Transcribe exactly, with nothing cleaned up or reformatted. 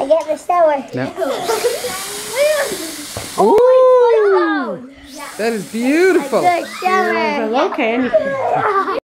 get the shower. No. Ooh, that is beautiful. A good shower. Hello, Candy.